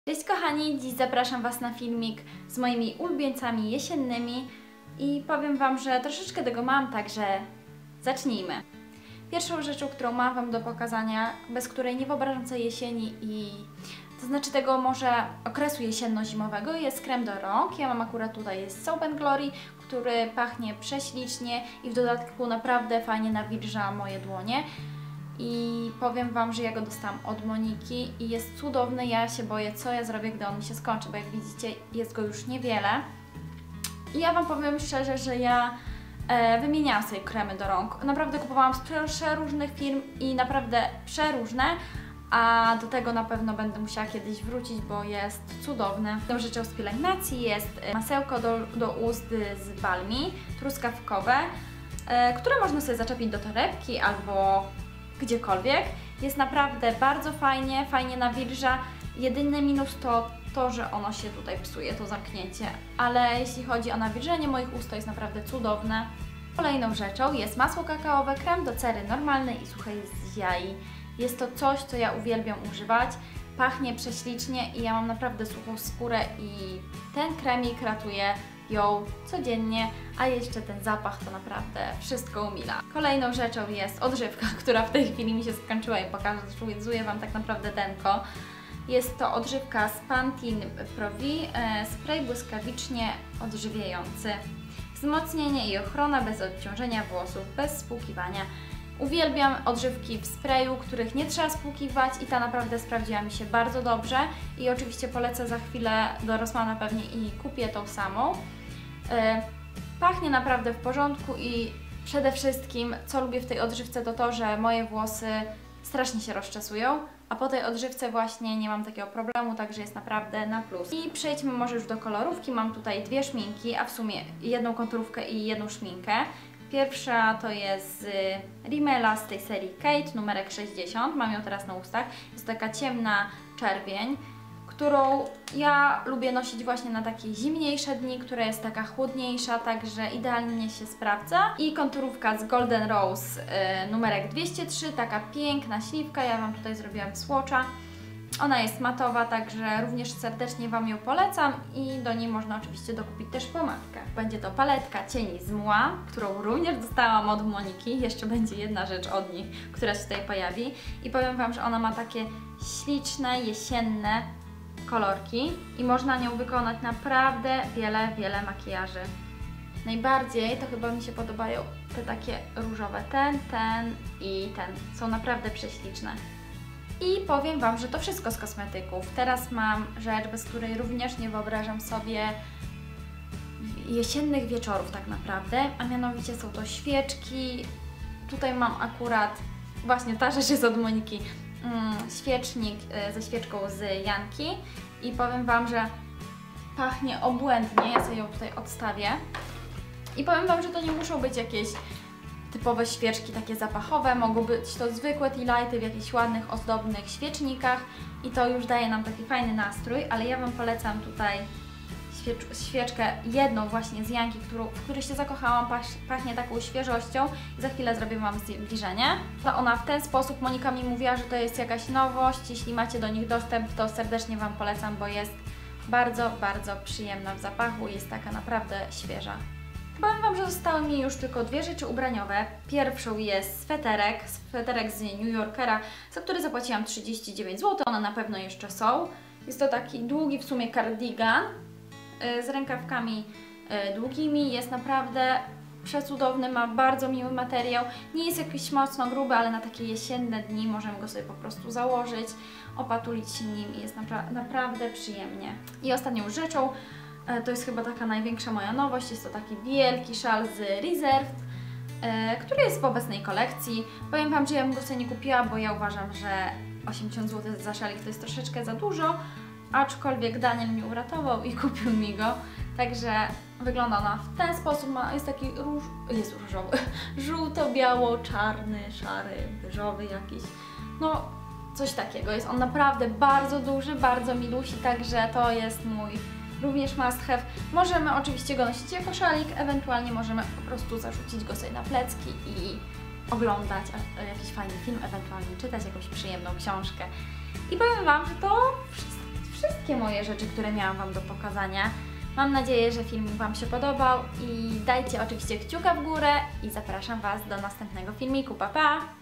Cześć kochani, dziś zapraszam Was na filmik z moimi ulubieńcami jesiennymi i powiem Wam, że troszeczkę tego mam, także zacznijmy. Pierwszą rzeczą, którą mam Wam do pokazania, bez której nie wyobrażam sobie jesieni to znaczy tego może okresu jesienno-zimowego, jest krem do rąk. Ja mam akurat tutaj jest Soap & Glory, który pachnie prześlicznie i w dodatku naprawdę fajnie nawilża moje dłonie. I powiem Wam, że ja go dostałam od Moniki i jest cudowny. Ja się boję, co ja zrobię, gdy on mi się skończy, bo jak widzicie, jest go już niewiele. I ja Wam powiem szczerze, że ja wymieniałam sobie kremy do rąk. Naprawdę kupowałam z przeróżnych firm i naprawdę przeróżne, a do tego na pewno będę musiała kiedyś wrócić, bo jest cudowny. Tą rzeczą z pielęgnacji jest masełko do ust z Balmi, truskawkowe, które można sobie zaczepić do torebki albo gdziekolwiek. Jest naprawdę bardzo fajnie nawilża. Jedyny minus to, że ono się tutaj psuje, to zamknięcie. Ale jeśli chodzi o nawilżenie moich ust, to jest naprawdę cudowne. Kolejną rzeczą jest masło kakaowe, krem do cery normalnej i suchej z jaj. Jest to coś, co ja uwielbiam używać. Pachnie prześlicznie i ja mam naprawdę suchą skórę i ten kremik ratuje ją codziennie, a jeszcze ten zapach to naprawdę wszystko umila. Kolejną rzeczą jest odżywka, która w tej chwili mi się skończyła i pokazuję Wam tak naprawdę denko. Jest to odżywka z Pantene Pro-V, spray błyskawicznie odżywiający. Wzmocnienie i ochrona bez odciążenia włosów, bez spłukiwania. Uwielbiam odżywki w sprayu, których nie trzeba spłukiwać i ta naprawdę sprawdziła mi się bardzo dobrze i oczywiście polecę za chwilę do Rossmana pewnie i kupię tą samą. Pachnie naprawdę w porządku i przede wszystkim, co lubię w tej odżywce, to to, że moje włosy strasznie się rozczesują, a po tej odżywce właśnie nie mam takiego problemu, także jest naprawdę na plus. I przejdźmy może już do kolorówki. Mam tutaj dwie szminki, a w sumie jedną konturówkę i jedną szminkę. Pierwsza to jest Rimmela z tej serii Kate, numerek 60, mam ją teraz na ustach. Jest taka ciemna czerwień, którą ja lubię nosić właśnie na takie zimniejsze dni, która jest taka chłodniejsza, także idealnie się sprawdza. I konturówka z Golden Rose numerek 203, taka piękna śliwka, ja Wam tutaj zrobiłam swatcha. Ona jest matowa, także również serdecznie Wam ją polecam i do niej można oczywiście dokupić też pomadkę. Będzie to paletka cieni z Mła, którą również dostałam od Moniki. Jeszcze będzie jedna rzecz od niej, która się tutaj pojawi. I powiem Wam, że ona ma takie śliczne, jesienne kolorki i można nią wykonać naprawdę wiele makijaży. Najbardziej to chyba mi się podobają te takie różowe, ten i ten. Są naprawdę prześliczne. I powiem Wam, że to wszystko z kosmetyków. Teraz mam rzecz, bez której również nie wyobrażam sobie jesiennych wieczorów tak naprawdę, a mianowicie są to świeczki. Tutaj mam akurat, właśnie ta rzecz jest od Moniki, świecznik ze świeczką z Janki i powiem Wam, że pachnie obłędnie. Ja sobie ją tutaj odstawię i powiem Wam, że to nie muszą być jakieś typowe świeczki takie zapachowe, mogą być to zwykłe tea lighty w jakichś ładnych, ozdobnych świecznikach i to już daje nam taki fajny nastrój, ale ja Wam polecam tutaj świeczkę jedną właśnie z Janki, w której się zakochałam, pachnie taką świeżością i za chwilę zrobię Wam zbliżenie. Ona w ten sposób, Monika mi mówiła, że to jest jakaś nowość, jeśli macie do nich dostęp, to serdecznie Wam polecam, bo jest bardzo przyjemna w zapachu i jest taka naprawdę świeża. Powiem Wam, że zostały mi już tylko dwie rzeczy ubraniowe. Pierwszą jest sweterek z New Yorkera, za który zapłaciłam 39 zł, one na pewno jeszcze są. Jest to taki długi w sumie cardigan z rękawkami długimi, jest naprawdę przecudowny, ma bardzo miły materiał, nie jest jakiś mocno gruby, ale na takie jesienne dni możemy go sobie po prostu założyć, opatulić się nim i jest naprawdę przyjemnie. I ostatnią rzeczą, to jest chyba taka największa moja nowość, jest to taki wielki szal z Reserved, który jest w obecnej kolekcji. Powiem Wam, że ja bym go sobie nie kupiła, bo ja uważam, że 80 zł za szalik to jest troszeczkę za dużo, aczkolwiek Daniel mnie uratował i kupił mi go, także wygląda ona w ten sposób, jest taki różowy, żółto-biało-czarny, szary, beżowy jakiś, no coś takiego. Jest on naprawdę bardzo duży, bardzo milusi, także to jest mój również must have. Możemy oczywiście go nosić jako szalik, ewentualnie możemy po prostu zarzucić go sobie na plecki i oglądać jakiś fajny film, ewentualnie czytać jakąś przyjemną książkę. I powiem Wam, że to wszystkie moje rzeczy, które miałam Wam do pokazania. Mam nadzieję, że filmik Wam się podobał i dajcie oczywiście kciuka w górę i zapraszam Was do następnego filmiku. Pa, pa!